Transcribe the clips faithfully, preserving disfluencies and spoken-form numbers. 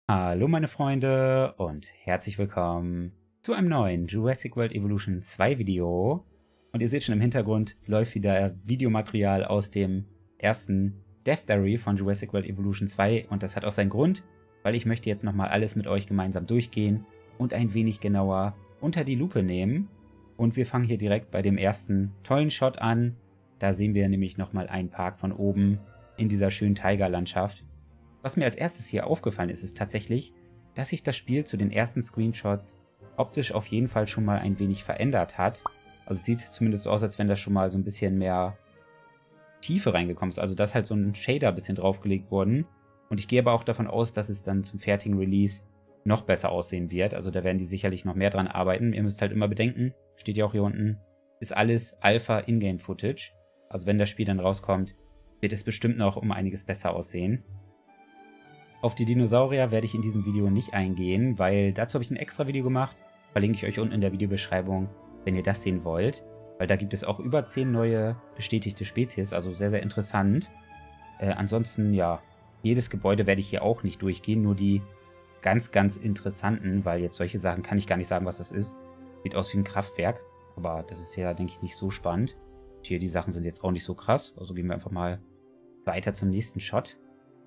Hallo meine Freunde und herzlich willkommen zu einem neuen Jurassic World Evolution zwei Video. Und ihr seht schon im Hintergrund läuft wieder Videomaterial aus dem ersten Death Diary von Jurassic World Evolution zwei. Und das hat auch seinen Grund, weil ich möchte jetzt nochmal alles mit euch gemeinsam durchgehen und ein wenig genauer unter die Lupe nehmen. Und wir fangen hier direkt bei dem ersten tollen Shot an. Da sehen wir nämlich nochmal einen Park von oben in dieser schönen Tigerlandschaft. Was mir als erstes hier aufgefallen ist, ist tatsächlich, dass sich das Spiel zu den ersten Screenshots optisch auf jeden Fall schon mal ein wenig verändert hat. Also es sieht zumindest so aus, als wenn da schon mal so ein bisschen mehr Tiefe reingekommen ist. Also da ist halt so ein Shader ein bisschen draufgelegt worden. Und ich gehe aber auch davon aus, dass es dann zum fertigen Release noch besser aussehen wird. Also da werden die sicherlich noch mehr dran arbeiten. Ihr müsst halt immer bedenken, steht ja auch hier unten, ist alles Alpha Ingame Footage. Also wenn das Spiel dann rauskommt, wird es bestimmt noch um einiges besser aussehen. Auf die Dinosaurier werde ich in diesem Video nicht eingehen, weil dazu habe ich ein extra Video gemacht. Verlinke ich euch unten in der Videobeschreibung, wenn ihr das sehen wollt. Weil da gibt es auch über zehn neue bestätigte Spezies, also sehr, sehr interessant. Äh, ansonsten, ja, jedes Gebäude werde ich hier auch nicht durchgehen, nur die ganz, ganz interessanten, weil jetzt solche Sachen kann ich gar nicht sagen, was das ist. Sieht aus wie ein Kraftwerk, aber das ist ja, denke ich, nicht so spannend. Und hier, die Sachen sind jetzt auch nicht so krass, also gehen wir einfach mal weiter zum nächsten Shot.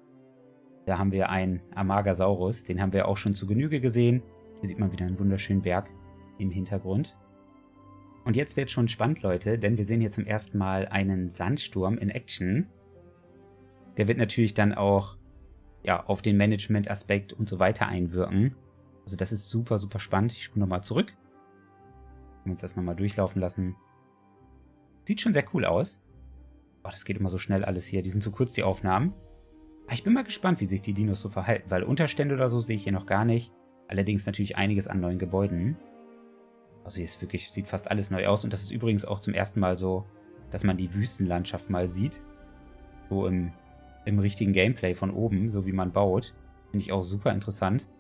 Da haben wir einen Amargasaurus, den haben wir auch schon zu Genüge gesehen. Hier sieht man wieder einen wunderschönen Berg im Hintergrund. Und jetzt wird es schon spannend, Leute, denn wir sehen hier zum ersten Mal einen Sandsturm in Action. Der wird natürlich dann auch ja, auf den Management-Aspekt und so weiter einwirken. Also das ist super, super spannend. Ich spule nochmal zurück. Wir uns das nochmal durchlaufen lassen. Sieht schon sehr cool aus. Oh, das geht immer so schnell alles hier. Die sind zu kurz, die Aufnahmen. Ich bin mal gespannt, wie sich die Dinos so verhalten, weil Unterstände oder so sehe ich hier noch gar nicht. Allerdings natürlich einiges an neuen Gebäuden. Also hier ist wirklich, sieht fast alles neu aus. Und das ist übrigens auch zum ersten Mal so, dass man die Wüstenlandschaft mal sieht. So im, im richtigen Gameplay von oben, so wie man baut. Finde ich auch super interessant.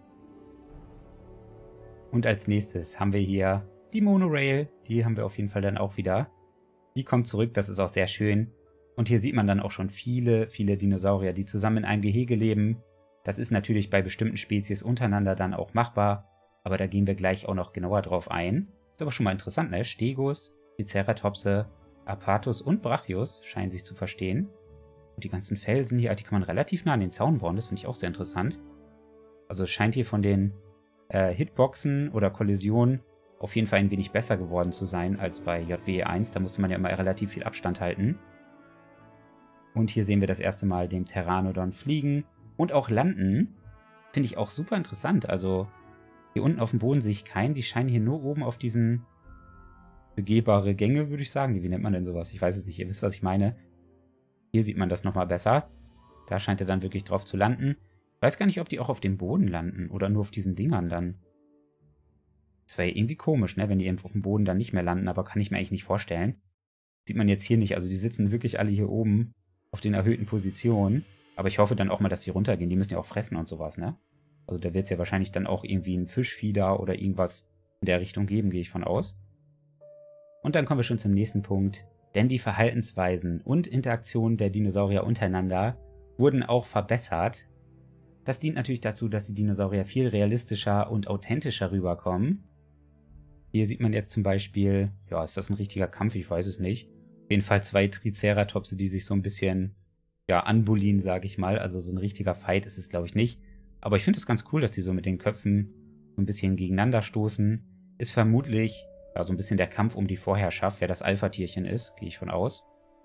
Und als nächstes haben wir hier die Monorail. Die haben wir auf jeden Fall dann auch wieder. Die kommt zurück, das ist auch sehr schön. Und hier sieht man dann auch schon viele, viele Dinosaurier, die zusammen in einem Gehege leben. Das ist natürlich bei bestimmten Spezies untereinander dann auch machbar, aber da gehen wir gleich auch noch genauer drauf ein. Ist aber schon mal interessant, ne? Stegus, Triceratopse, Apatus und Brachius scheinen sich zu verstehen. Und die ganzen Felsen hier, die kann man relativ nah an den Zaun bauen, das finde ich auch sehr interessant. Also es scheint hier von den äh, Hitboxen oder Kollisionen auf jeden Fall ein wenig besser geworden zu sein als bei J W E eins. Da musste man ja immer relativ viel Abstand halten. Und hier sehen wir das erste Mal den Pteranodon fliegen und auch landen. Finde ich auch super interessant. Also hier unten auf dem Boden sehe ich keinen. Die scheinen hier nur oben auf diesen begehbare Gänge, würde ich sagen. Wie nennt man denn sowas? Ich weiß es nicht. Ihr wisst, was ich meine. Hier sieht man das nochmal besser. Da scheint er dann wirklich drauf zu landen. Ich weiß gar nicht, ob die auch auf dem Boden landen oder nur auf diesen Dingern dann. Das wäre ja irgendwie komisch, ne? Wenn die auf dem Boden dann nicht mehr landen. Aber kann ich mir eigentlich nicht vorstellen. Sieht man jetzt hier nicht. Also die sitzen wirklich alle hier oben auf den erhöhten Positionen. Aber ich hoffe dann auch mal, dass die runtergehen. Die müssen ja auch fressen und sowas, ne? Also da wird es ja wahrscheinlich dann auch irgendwie einen Fischfieder oder irgendwas in der Richtung geben, gehe ich von aus. Und dann kommen wir schon zum nächsten Punkt. Denn die Verhaltensweisen und Interaktionen der Dinosaurier untereinander wurden auch verbessert. Das dient natürlich dazu, dass die Dinosaurier viel realistischer und authentischer rüberkommen. Hier sieht man jetzt zum Beispiel, ja, ist das ein richtiger Kampf? Ich weiß es nicht. Auf jeden Fall zwei Triceratopse, die sich so ein bisschen, ja, anbullien, sage ich mal. Also so ein richtiger Fight ist es, glaube ich, nicht. Aber ich finde es ganz cool, dass die so mit den Köpfen so ein bisschen gegeneinander stoßen. Ist vermutlich, ja, so ein bisschen der Kampf um die Vorherrschaft, wer das Alpha-Tierchen ist, gehe ich von aus.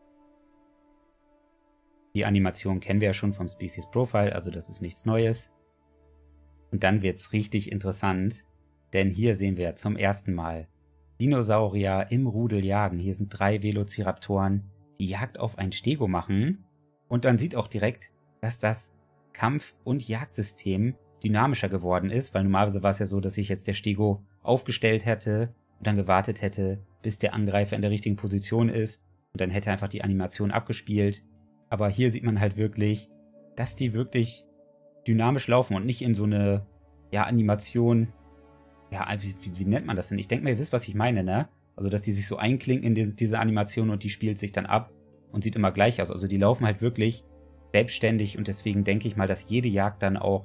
Die Animation kennen wir ja schon vom Species Profile, also das ist nichts Neues. Und dann wird es richtig interessant, denn hier sehen wir zum ersten Mal Dinosaurier im Rudel jagen. Hier sind drei Velociraptoren, die Jagd auf ein Stego machen. Und dann sieht auch direkt, dass das Kampf- und Jagdsystem dynamischer geworden ist, weil normalerweise war es ja so, dass sich jetzt der Stego aufgestellt hätte und dann gewartet hätte, bis der Angreifer in der richtigen Position ist. Und dann hätte einfach die Animation abgespielt. Aber hier sieht man halt wirklich, dass die wirklich dynamisch laufen und nicht in so eine, ja, Animation. Ja, wie, wie, wie nennt man das denn? Ich denke mal, ihr wisst, was ich meine, ne? Also, dass die sich so einklinken in diese, diese Animation und die spielt sich dann ab und sieht immer gleich aus. Also, die laufen halt wirklich selbstständig und deswegen denke ich mal, dass jede Jagd dann auch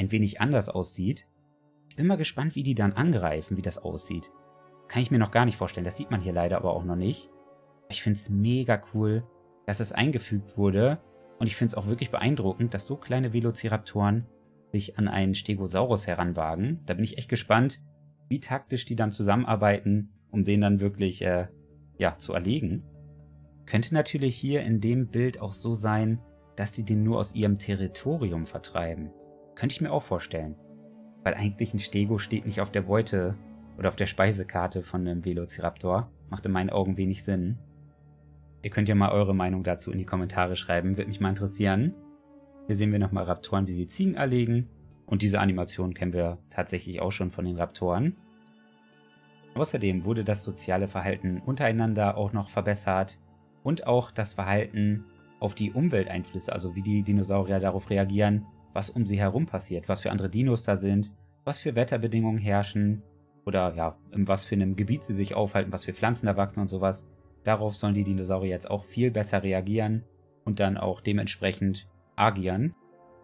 ein wenig anders aussieht. Ich bin mal gespannt, wie die dann angreifen, wie das aussieht. Kann ich mir noch gar nicht vorstellen. Das sieht man hier leider aber auch noch nicht. Ich finde es mega cool, dass das eingefügt wurde. Und ich finde es auch wirklich beeindruckend, dass so kleine Velociraptoren sich an einen Stegosaurus heranwagen. Da bin ich echt gespannt, wie taktisch die dann zusammenarbeiten, um den dann wirklich äh, ja, zu erlegen. Könnte natürlich hier in dem Bild auch so sein, dass sie den nur aus ihrem Territorium vertreiben. Könnte ich mir auch vorstellen. Weil eigentlich ein Stego steht nicht auf der Beute oder auf der Speisekarte von einem Velociraptor. Macht in meinen Augen wenig Sinn. Ihr könnt ja mal eure Meinung dazu in die Kommentare schreiben, würde mich mal interessieren. Hier sehen wir nochmal Raptoren, wie sie Ziegen erlegen. Und diese Animation kennen wir tatsächlich auch schon von den Raptoren. Außerdem wurde das soziale Verhalten untereinander auch noch verbessert. Und auch das Verhalten auf die Umwelteinflüsse, also wie die Dinosaurier darauf reagieren, was um sie herum passiert, was für andere Dinos da sind, was für Wetterbedingungen herrschen oder ja, in was für einem Gebiet sie sich aufhalten, was für Pflanzen da wachsen und sowas. Darauf sollen die Dinosaurier jetzt auch viel besser reagieren und dann auch dementsprechend agieren.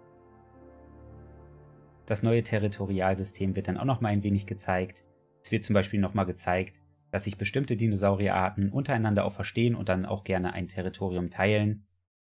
Das neue Territorialsystem wird dann auch nochmal ein wenig gezeigt. Es wird zum Beispiel nochmal gezeigt, dass sich bestimmte Dinosaurierarten untereinander auch verstehen und dann auch gerne ein Territorium teilen.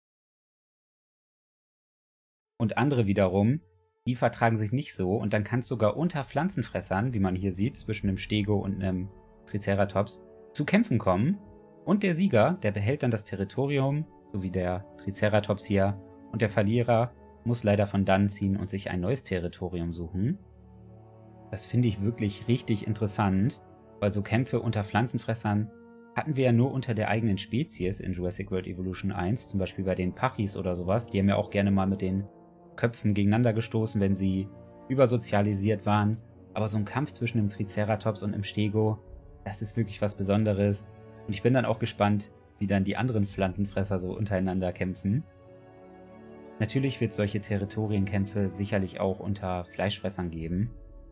Und andere wiederum, die vertragen sich nicht so und dann kann es sogar unter Pflanzenfressern, wie man hier sieht, zwischen einem Stego und einem Triceratops, zu Kämpfen kommen. Und der Sieger, der behält dann das Territorium, so wie der Triceratops hier, und der Verlierer muss leider von dann ziehen und sich ein neues Territorium suchen. Das finde ich wirklich richtig interessant, weil so Kämpfe unter Pflanzenfressern hatten wir ja nur unter der eigenen Spezies in Jurassic World Evolution eins, zum Beispiel bei den Pachys oder sowas. Die haben ja auch gerne mal mit den Köpfen gegeneinander gestoßen, wenn sie übersozialisiert waren. Aber so ein Kampf zwischen dem Triceratops und dem Stego, das ist wirklich was Besonderes. Und ich bin dann auch gespannt, wie dann die anderen Pflanzenfresser so untereinander kämpfen. Natürlich wird es solche Territorienkämpfe sicherlich auch unter Fleischfressern geben.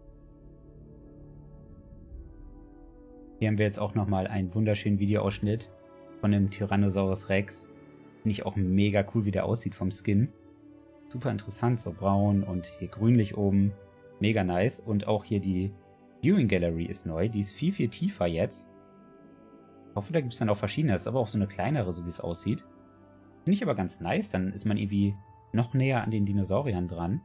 Hier haben wir jetzt auch nochmal einen wunderschönen Videoausschnitt von dem Tyrannosaurus Rex. Finde ich auch mega cool, wie der aussieht vom Skin. Super interessant, so braun und hier grünlich oben. Mega nice. Und auch hier die Viewing Gallery ist neu. Die ist viel, viel tiefer jetzt. Ich hoffe, da gibt es dann auch verschiedene. Das ist aber auch so eine kleinere, so wie es aussieht. Finde ich aber ganz nice. Dann ist man irgendwie noch näher an den Dinosauriern dran.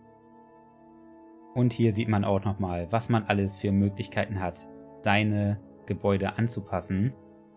Und hier sieht man auch nochmal, was man alles für Möglichkeiten hat, seine Gebäude anzupassen.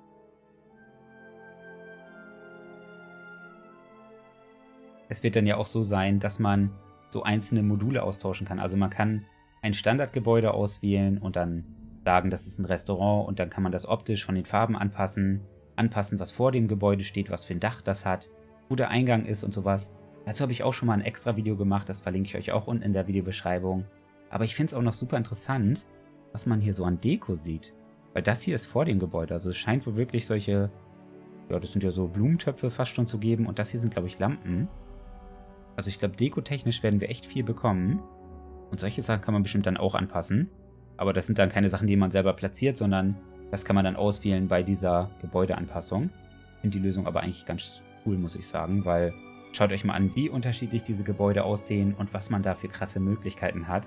Es wird dann ja auch so sein, dass man so einzelne Module austauschen kann. Also man kann ein Standardgebäude auswählen und dann sagen, das ist ein Restaurant und dann kann man das optisch von den Farben anpassen, anpassen, was vor dem Gebäude steht, was für ein Dach das hat, wo der Eingang ist und sowas. Dazu habe ich auch schon mal ein extra Video gemacht, das verlinke ich euch auch unten in der Videobeschreibung. Aber ich finde es auch noch super interessant, was man hier so an Deko sieht. Weil das hier ist vor dem Gebäude, also es scheint wohl wirklich solche, ja, das sind ja so Blumentöpfe fast schon zu geben und das hier sind, glaube ich, Lampen. Also ich glaube, dekotechnisch werden wir echt viel bekommen. Und solche Sachen kann man bestimmt dann auch anpassen. Aber das sind dann keine Sachen, die man selber platziert, sondern das kann man dann auswählen bei dieser Gebäudeanpassung. Ich finde die Lösung aber eigentlich ganz cool, muss ich sagen, weil schaut euch mal an, wie unterschiedlich diese Gebäude aussehen und was man da für krasse Möglichkeiten hat.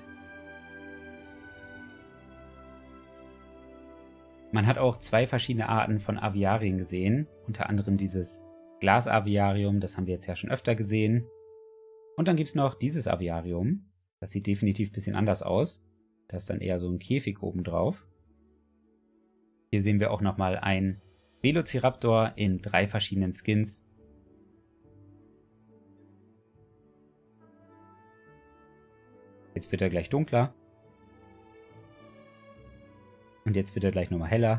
Man hat auch zwei verschiedene Arten von Aviarien gesehen, unter anderem dieses Glasaviarium, das haben wir jetzt ja schon öfter gesehen. Und dann gibt es noch dieses Aviarium, das sieht definitiv ein bisschen anders aus. Da ist dann eher so ein Käfig oben drauf. Hier sehen wir auch nochmal einen Velociraptor in drei verschiedenen Skins. Jetzt wird er gleich dunkler. Und jetzt wird er gleich nochmal heller.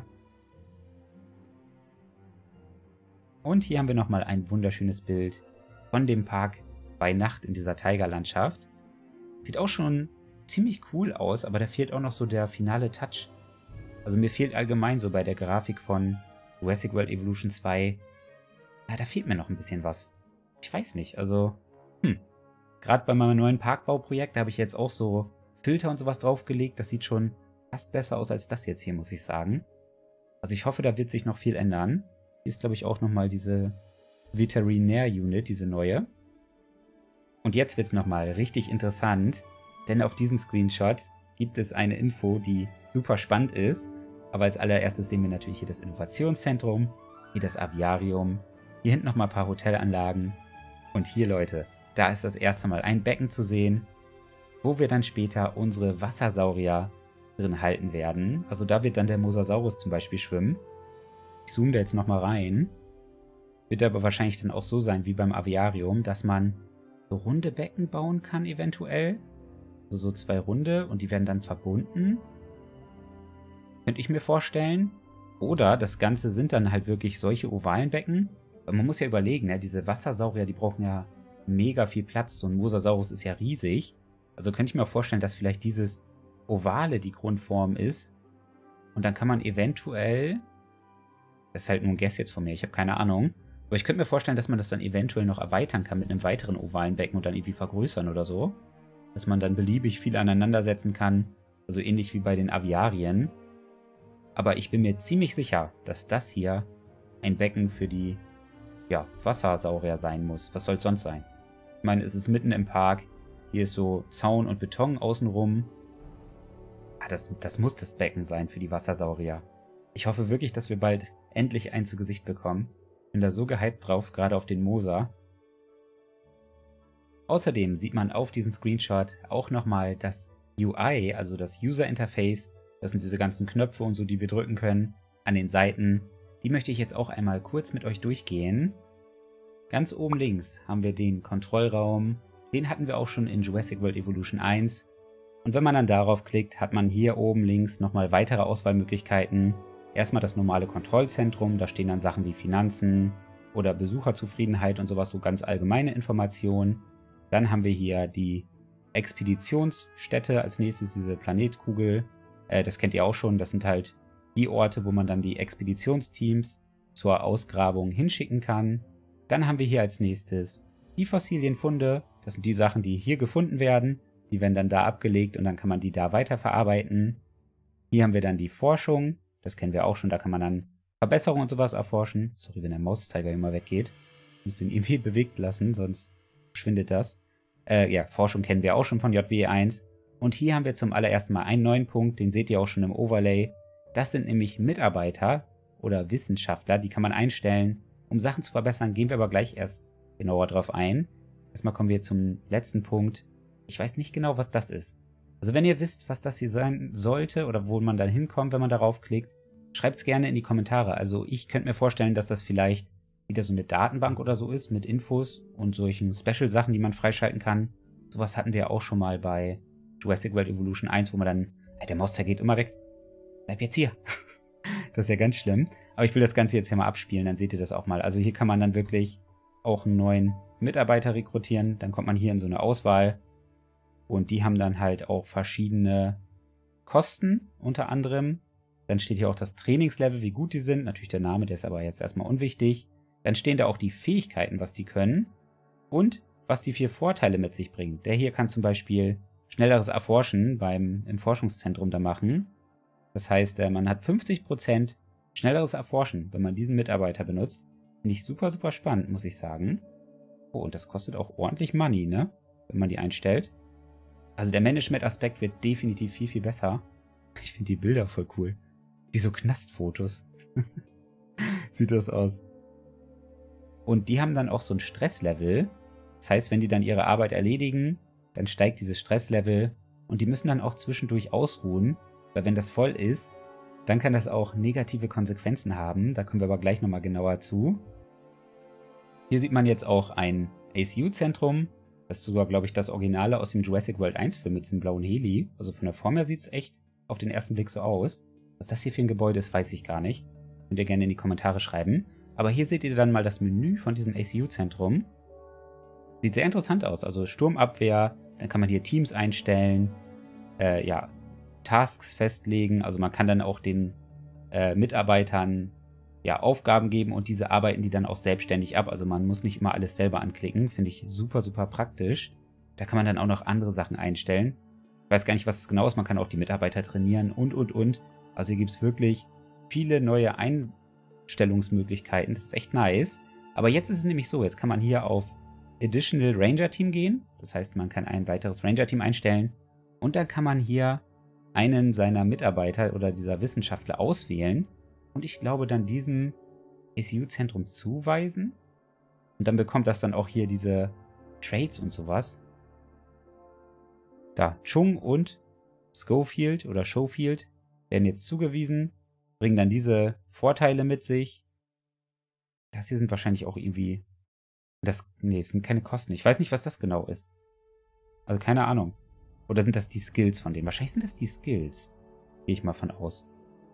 Und hier haben wir nochmal ein wunderschönes Bild von dem Park bei Nacht in dieser Tigerlandschaft. Sieht auch schon ziemlich cool aus, aber da fehlt auch noch so der finale Touch. Also mir fehlt allgemein so bei der Grafik von Jurassic World Evolution zwei, ja, da fehlt mir noch ein bisschen was. Ich weiß nicht, also, hm. Gerade bei meinem neuen Parkbauprojekt, da habe ich jetzt auch so Filter und sowas draufgelegt. Das sieht schon fast besser aus als das jetzt hier, muss ich sagen. Also ich hoffe, da wird sich noch viel ändern. Hier ist, glaube ich, auch nochmal diese Veterinär Unit, diese neue. Und jetzt wird es nochmal richtig interessant. denn auf diesem Screenshot gibt es eine Info, die super spannend ist. Aber als allererstes sehen wir natürlich hier das Innovationszentrum, hier das Aviarium, hier hinten nochmal ein paar Hotelanlagen. Und hier, Leute, da ist das erste Mal ein Becken zu sehen, wo wir dann später unsere Wassersaurier drin halten werden. Also da wird dann der Mosasaurus zum Beispiel schwimmen. Ich zoome da jetzt nochmal rein. Wird aber wahrscheinlich dann auch so sein wie beim Aviarium, dass man so runde Becken bauen kann eventuell. Also so zwei runde und die werden dann verbunden. Könnte ich mir vorstellen. Oder das Ganze sind dann halt wirklich solche ovalen Becken. Weil man muss ja überlegen, ne, diese Wassersaurier, die brauchen ja mega viel Platz. So ein Mosasaurus ist ja riesig. Also könnte ich mir auch vorstellen, dass vielleicht dieses Ovale die Grundform ist. Und dann kann man eventuell, das ist halt nur ein Guess jetzt von mir, ich habe keine Ahnung, aber ich könnte mir vorstellen, dass man das dann eventuell noch erweitern kann mit einem weiteren ovalen Becken und dann irgendwie vergrößern oder so. Dass man dann beliebig viel aneinandersetzen kann, also ähnlich wie bei den Aviarien. Aber ich bin mir ziemlich sicher, dass das hier ein Becken für die ja, Wassersaurier sein muss. Was soll es sonst sein? Ich meine, es ist mitten im Park. Hier ist so Zaun und Beton außenrum. Ah, das, das muss das Becken sein für die Wassersaurier. Ich hoffe wirklich, dass wir bald endlich einen zu Gesicht bekommen. Bin da so gehypt drauf, gerade auf den Mosa. Außerdem sieht man auf diesem Screenshot auch nochmal das U I, also das User Interface. Das sind diese ganzen Knöpfe und so, die wir drücken können, an den Seiten. Die möchte ich jetzt auch einmal kurz mit euch durchgehen. Ganz oben links haben wir den Kontrollraum. Den hatten wir auch schon in Jurassic World Evolution eins. Und wenn man dann darauf klickt, hat man hier oben links nochmal weitere Auswahlmöglichkeiten. Erstmal das normale Kontrollzentrum, da stehen dann Sachen wie Finanzen oder Besucherzufriedenheit und sowas, so ganz allgemeine Informationen. Dann haben wir hier die Expeditionsstätte, als nächstes diese Planetkugel. Äh, das kennt ihr auch schon, das sind halt die Orte, wo man dann die Expeditionsteams zur Ausgrabung hinschicken kann. Dann haben wir hier als nächstes die Fossilienfunde. Das sind die Sachen, die hier gefunden werden. Die werden dann da abgelegt und dann kann man die da weiterverarbeiten. Hier haben wir dann die Forschung. Das kennen wir auch schon, da kann man dann Verbesserungen und sowas erforschen. Sorry, wenn der Mauszeiger immer weggeht. Ich muss den irgendwie bewegt lassen, sonst verschwindet das. Äh, ja, Forschung kennen wir auch schon von J W E eins. Und hier haben wir zum allerersten Mal einen neuen Punkt, den seht ihr auch schon im Overlay. Das sind nämlich Mitarbeiter oder Wissenschaftler, die kann man einstellen, um Sachen zu verbessern. Gehen wir aber gleich erst genauer drauf ein. Erstmal kommen wir zum letzten Punkt. Ich weiß nicht genau, was das ist. Also wenn ihr wisst, was das hier sein sollte oder wo man dann hinkommt, wenn man darauf klickt, schreibt es gerne in die Kommentare. Also ich könnte mir vorstellen, dass das vielleicht wieder so eine Datenbank oder so ist mit Infos und solchen Special-Sachen, die man freischalten kann. Sowas hatten wir auch schon mal bei Jurassic World Evolution eins, wo man dann, hey, der Mauszeiger geht immer weg. Bleib jetzt hier. Das ist ja ganz schlimm. Aber ich will das Ganze jetzt hier mal abspielen, dann seht ihr das auch mal. Also hier kann man dann wirklich auch einen neuen Mitarbeiter rekrutieren. Dann kommt man hier in so eine Auswahl. Und die haben dann halt auch verschiedene Kosten unter anderem. Dann steht hier auch das Trainingslevel, wie gut die sind. Natürlich der Name, der ist aber jetzt erstmal unwichtig. Dann stehen da auch die Fähigkeiten, was die können. Und was die vier Vorteile mit sich bringen. Der hier kann zum Beispiel schnelleres Erforschen beim, im Forschungszentrum da machen. Das heißt, man hat fünfzig Prozent schnelleres Erforschen, wenn man diesen Mitarbeiter benutzt. Finde ich super, super spannend, muss ich sagen. Oh, und das kostet auch ordentlich Money, ne? Wenn man die einstellt. Also der Management-Aspekt wird definitiv viel, viel besser. Ich finde die Bilder voll cool. Wie so Knastfotos. Sieht das aus. Und die haben dann auch so ein Stresslevel. Das heißt, wenn die dann ihre Arbeit erledigen, dann steigt dieses Stresslevel. Und die müssen dann auch zwischendurch ausruhen. Weil wenn das voll ist, dann kann das auch negative Konsequenzen haben. Da kommen wir aber gleich nochmal genauer zu. Hier sieht man jetzt auch ein A C U-Zentrum. Das ist sogar, glaube ich, das Originale aus dem Jurassic World eins Film mit diesem blauen Heli. Also von der Form her sieht es echt auf den ersten Blick so aus. Was das hier für ein Gebäude ist, weiß ich gar nicht. Könnt ihr gerne in die Kommentare schreiben. Aber hier seht ihr dann mal das Menü von diesem A C U-Zentrum. Sieht sehr interessant aus. Also Sturmabwehr, dann kann man hier Teams einstellen, äh, ja, Tasks festlegen. Also man kann dann auch den äh, Mitarbeitern ja, Aufgaben geben und diese arbeiten die dann auch selbstständig ab. Also man muss nicht immer alles selber anklicken. Finde ich super, super praktisch. Da kann man dann auch noch andere Sachen einstellen. Ich weiß gar nicht, was es genau ist. Man kann auch die Mitarbeiter trainieren und, und, und. Also hier gibt es wirklich viele neue Einstellungsmöglichkeiten. Das ist echt nice. Aber jetzt ist es nämlich so, jetzt kann man hier auf Additional Ranger Team gehen. Das heißt, man kann ein weiteres Ranger Team einstellen. Und dann kann man hier einen seiner Mitarbeiter oder dieser Wissenschaftler auswählen und ich glaube dann diesem A C U-Zentrum zuweisen. Und dann bekommt das dann auch hier diese Trades und sowas. Da, Chung und Schofield oder Schofield werden jetzt zugewiesen, bringen dann diese Vorteile mit sich. Das hier sind wahrscheinlich auch irgendwie... Das, nee, es sind keine Kosten. Ich weiß nicht, was das genau ist. Also keine Ahnung. Oder sind das die Skills von denen? Wahrscheinlich sind das die Skills. Gehe ich mal von aus.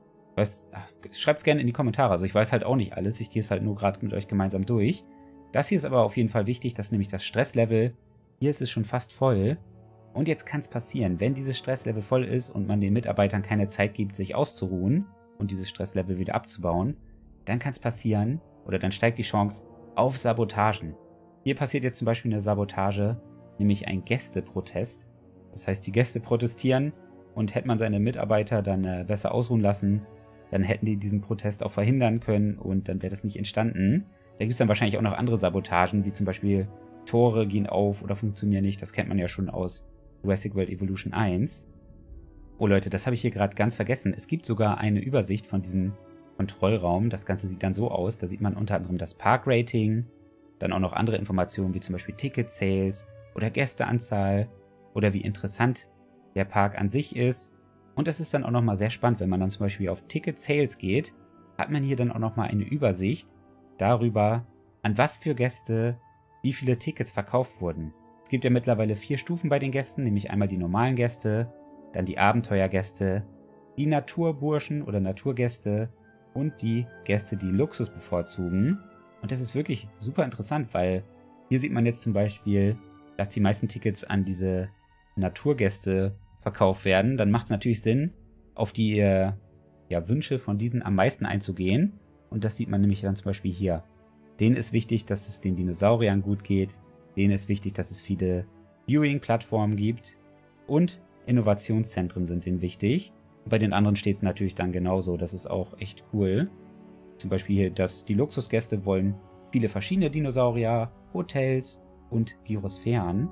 Schreibt es gerne in die Kommentare. Also ich weiß halt auch nicht alles. Ich gehe es halt nur gerade mit euch gemeinsam durch. Das hier ist aber auf jeden Fall wichtig. Das ist nämlich das Stresslevel. Hier ist es schon fast voll. Und jetzt kann es passieren, wenn dieses Stresslevel voll ist und man den Mitarbeitern keine Zeit gibt, sich auszuruhen und dieses Stresslevel wieder abzubauen, dann kann es passieren, oder dann steigt die Chance auf Sabotagen. Hier passiert jetzt zum Beispiel eine Sabotage, nämlich ein Gästeprotest. Das heißt, die Gäste protestieren und hätte man seine Mitarbeiter dann äh, besser ausruhen lassen, dann hätten die diesen Protest auch verhindern können und dann wäre das nicht entstanden. Da gibt es dann wahrscheinlich auch noch andere Sabotagen, wie zum Beispiel Tore gehen auf oder funktionieren nicht. Das kennt man ja schon aus Jurassic World Evolution eins. Oh Leute, das habe ich hier gerade ganz vergessen. Es gibt sogar eine Übersicht von diesem Kontrollraum. Das Ganze sieht dann so aus. Da sieht man unter anderem das Park-Rating, dann auch noch andere Informationen wie zum Beispiel Ticket-Sales oder Gästeanzahl oder wie interessant der Park an sich ist. Und das ist dann auch nochmal sehr spannend, wenn man dann zum Beispiel auf Ticket-Sales geht, hat man hier dann auch nochmal eine Übersicht darüber, an was für Gäste wie viele Tickets verkauft wurden. Es gibt ja mittlerweile vier Stufen bei den Gästen, nämlich einmal die normalen Gäste, dann die Abenteuergäste, die Naturburschen oder Naturgäste und die Gäste, die Luxus bevorzugen. Und das ist wirklich super interessant, weil hier sieht man jetzt zum Beispiel, dass die meisten Tickets an diese Naturgäste verkauft werden. Dann macht es natürlich Sinn, auf die äh, ja, Wünsche von diesen am meisten einzugehen. Und das sieht man nämlich dann zum Beispiel hier. Denen ist wichtig, dass es den Dinosauriern gut geht. Denen ist wichtig, dass es viele Viewing-Plattformen gibt. Und Innovationszentren sind denen wichtig. Und bei den anderen steht es natürlich dann genauso. Das ist auch echt cool. Zum Beispiel hier, dass die Luxusgäste wollen viele verschiedene Dinosaurier, Hotels und Gyrosphären.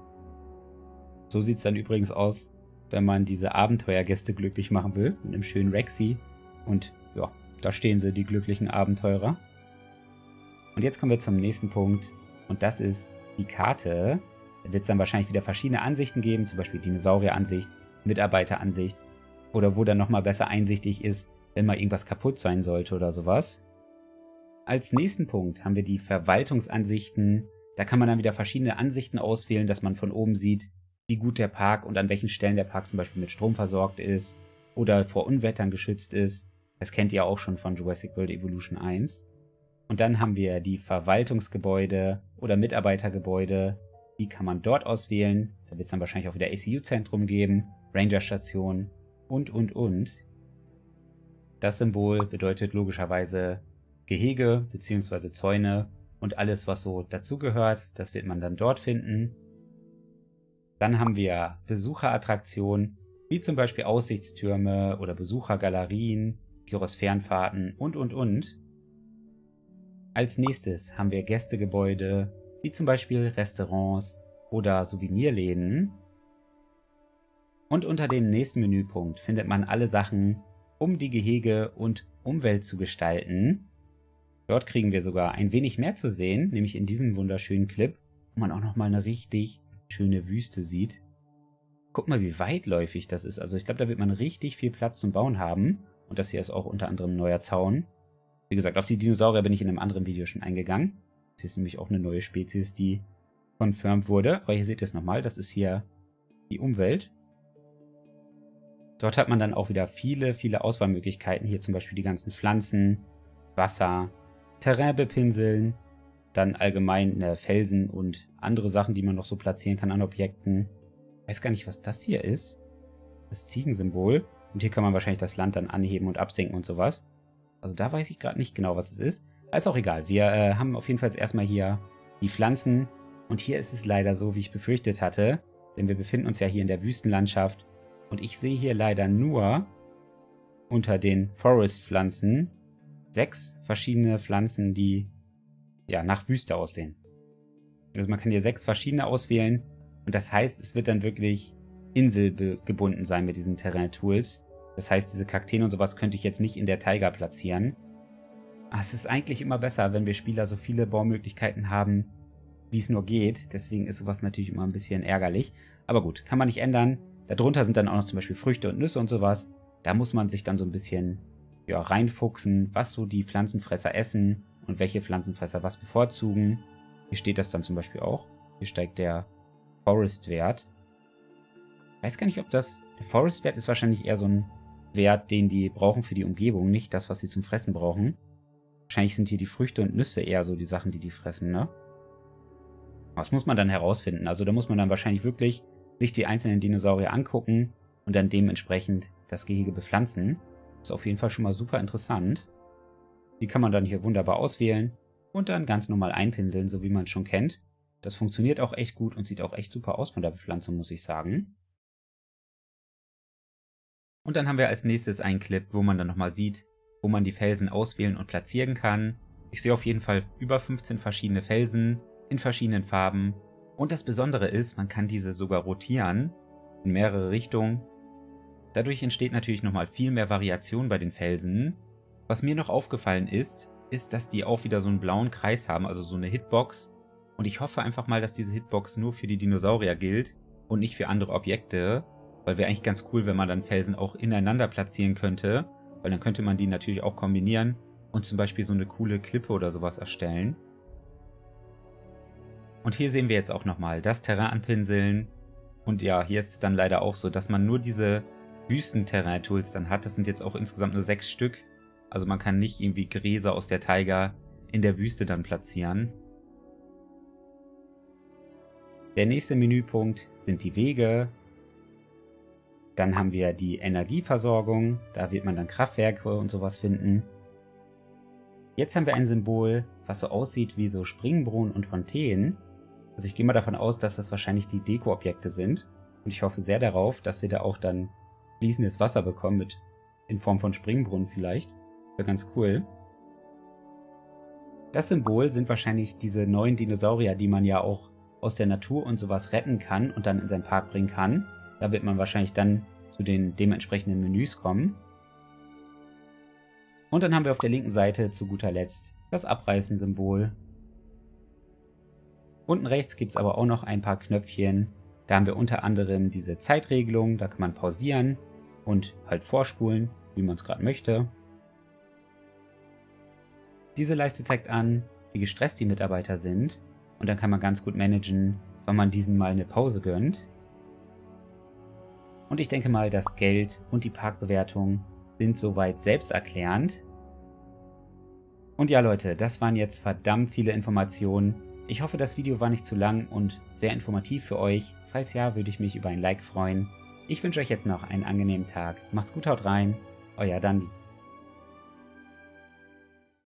So sieht es dann übrigens aus, wenn man diese Abenteuergäste glücklich machen will. Mit einem schönen Rexy. Und ja, da stehen sie, die glücklichen Abenteurer. Und jetzt kommen wir zum nächsten Punkt. Und das ist die Karte. Da wird es dann wahrscheinlich wieder verschiedene Ansichten geben. Zum Beispiel Dinosaurier-Ansicht, Mitarbeiter-Ansicht. Oder wo dann nochmal besser einsichtig ist, wenn mal irgendwas kaputt sein sollte oder sowas. Als nächsten Punkt haben wir die Verwaltungsansichten. Da kann man dann wieder verschiedene Ansichten auswählen, dass man von oben sieht, wie gut der Park und an welchen Stellen der Park zum Beispiel mit Strom versorgt ist oder vor Unwettern geschützt ist. Das kennt ihr auch schon von Jurassic World Evolution eins. Und dann haben wir die Verwaltungsgebäude oder Mitarbeitergebäude. Die kann man dort auswählen. Da wird es dann wahrscheinlich auch wieder A C U-Zentrum geben, Rangerstationen und, und, und. Das Symbol bedeutet logischerweise Gehege bzw. Zäune und alles, was so dazugehört. Das wird man dann dort finden. Dann haben wir Besucherattraktionen, wie zum Beispiel Aussichtstürme oder Besuchergalerien, Gyrosphärenfahrten und, und, und. Als nächstes haben wir Gästegebäude, wie zum Beispiel Restaurants oder Souvenirläden. Und unter dem nächsten Menüpunkt findet man alle Sachen, um die Gehege und Umwelt zu gestalten. Dort kriegen wir sogar ein wenig mehr zu sehen, nämlich in diesem wunderschönen Clip, wo man auch nochmal eine richtig schöne Wüste sieht. Guck mal, wie weitläufig das ist. Also ich glaube, da wird man richtig viel Platz zum Bauen haben. Und das hier ist auch unter anderem ein neuer Zaun. Wie gesagt, auf die Dinosaurier bin ich in einem anderen Video schon eingegangen. Das ist nämlich auch eine neue Spezies, die confirmed wurde. Aber hier seht ihr es nochmal, das ist hier die Umwelt. Dort hat man dann auch wieder viele, viele Auswahlmöglichkeiten. Hier zum Beispiel die ganzen Pflanzen, Wasser, Terrain bepinseln, dann allgemein äh, Felsen und andere Sachen, die man noch so platzieren kann an Objekten. Ich weiß gar nicht, was das hier ist. Das Ziegensymbol. Und hier kann man wahrscheinlich das Land dann anheben und absenken und sowas. Also da weiß ich gerade nicht genau, was es ist. Ist auch egal. Wir äh, haben auf jeden Fall erstmal hier die Pflanzen. Und hier ist es leider so, wie ich befürchtet hatte. Denn wir befinden uns ja hier in der Wüstenlandschaft. Und ich sehe hier leider nur unter den Forest-Pflanzen sechs verschiedene Pflanzen, die ja nach Wüste aussehen. Also man kann hier sechs verschiedene auswählen. Und das heißt, es wird dann wirklich Insel gebunden sein mit diesen Terrain-Tools. Das heißt, diese Kakteen und sowas könnte ich jetzt nicht in der Taiga platzieren. Aber es ist eigentlich immer besser, wenn wir Spieler so viele Baumöglichkeiten haben, wie es nur geht. Deswegen ist sowas natürlich immer ein bisschen ärgerlich. Aber gut, kann man nicht ändern. Darunter sind dann auch noch zum Beispiel Früchte und Nüsse und sowas. Da muss man sich dann so ein bisschen ja, reinfuchsen, was so die Pflanzenfresser essen und welche Pflanzenfresser was bevorzugen. Hier steht das dann zum Beispiel auch. Hier steigt der Forest-Wert. Ich weiß gar nicht, ob das... Der Forest-Wert ist wahrscheinlich eher so ein Wert, den die brauchen für die Umgebung, nicht das, was sie zum Fressen brauchen. Wahrscheinlich sind hier die Früchte und Nüsse eher so die Sachen, die die fressen, ne? Das muss man dann herausfinden. Also da muss man dann wahrscheinlich wirklich sich die einzelnen Dinosaurier angucken und dann dementsprechend das Gehege bepflanzen. Ist auf jeden Fall schon mal super interessant. Die kann man dann hier wunderbar auswählen und dann ganz normal einpinseln, so wie man es schon kennt. Das funktioniert auch echt gut und sieht auch echt super aus von der Bepflanzung, muss ich sagen. Und dann haben wir als nächstes einen Clip, wo man dann nochmal sieht, wo man die Felsen auswählen und platzieren kann. Ich sehe auf jeden Fall über fünfzehn verschiedene Felsen in verschiedenen Farben. Und das Besondere ist, man kann diese sogar rotieren in mehrere Richtungen. Dadurch entsteht natürlich nochmal viel mehr Variation bei den Felsen. Was mir noch aufgefallen ist, ist, dass die auch wieder so einen blauen Kreis haben, also so eine Hitbox. Und ich hoffe einfach mal, dass diese Hitbox nur für die Dinosaurier gilt und nicht für andere Objekte. Weil wäre eigentlich ganz cool, wenn man dann Felsen auch ineinander platzieren könnte. Weil dann könnte man die natürlich auch kombinieren und zum Beispiel so eine coole Klippe oder sowas erstellen. Und hier sehen wir jetzt auch nochmal das Terrain anpinseln. Und ja, hier ist es dann leider auch so, dass man nur diese Wüsten-Terrain-Tools dann hat. Das sind jetzt auch insgesamt nur sechs Stück. Also man kann nicht irgendwie Gräser aus der Taiga in der Wüste dann platzieren. Der nächste Menüpunkt sind die Wege. Dann haben wir die Energieversorgung. Da wird man dann Kraftwerke und sowas finden. Jetzt haben wir ein Symbol, was so aussieht wie so Springbrunnen und Fontänen. Also ich gehe mal davon aus, dass das wahrscheinlich die Deko-Objekte sind. Und ich hoffe sehr darauf, dass wir da auch dann fließendes Wasser bekommen, mit in Form von Springbrunnen vielleicht. Wäre ganz cool. Das Symbol sind wahrscheinlich diese neuen Dinosaurier, die man ja auch aus der Natur und sowas retten kann und dann in seinen Park bringen kann. Da wird man wahrscheinlich dann zu den dementsprechenden Menüs kommen. Und dann haben wir auf der linken Seite zu guter Letzt das Abreißen-Symbol. Unten rechts gibt es aber auch noch ein paar Knöpfchen. Da haben wir unter anderem diese Zeitregelung, da kann man pausieren und halt vorspulen, wie man es gerade möchte. Diese Leiste zeigt an, wie gestresst die Mitarbeiter sind und dann kann man ganz gut managen, wann man diesen mal eine Pause gönnt. Und ich denke mal, das Geld und die Parkbewertung sind soweit selbsterklärend. Und ja Leute, das waren jetzt verdammt viele Informationen. Ich hoffe, das Video war nicht zu lang und sehr informativ für euch. Falls ja, würde ich mich über ein Like freuen. Ich wünsche euch jetzt noch einen angenehmen Tag. Macht's gut, haut rein. Euer Dandi.